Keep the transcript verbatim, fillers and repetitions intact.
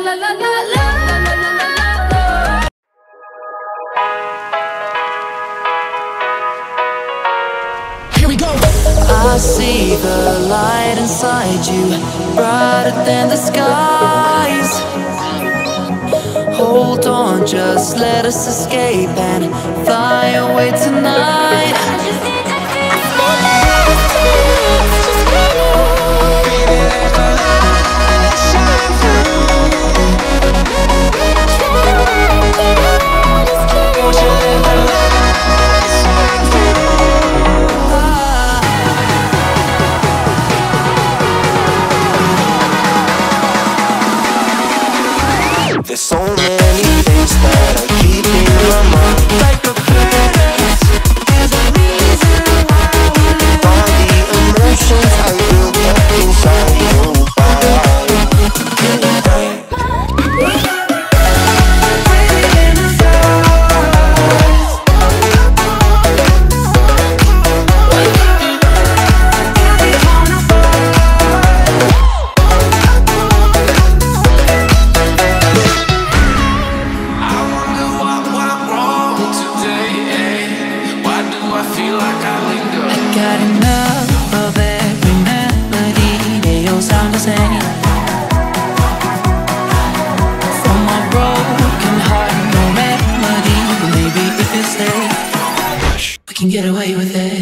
la la la la. Here we go. I see the light inside you, brighter than the skies. Hold on, just let us escape and fly away tonight. There's so many things that I keep in my mind, like the past. There's a reason why we live. All the emotions I built up inside your body. Breathing in the stars. Every corner got enough of every melody, they all sound the same. From my broken heart, no remedy, but maybe if you stay, we can get away with it.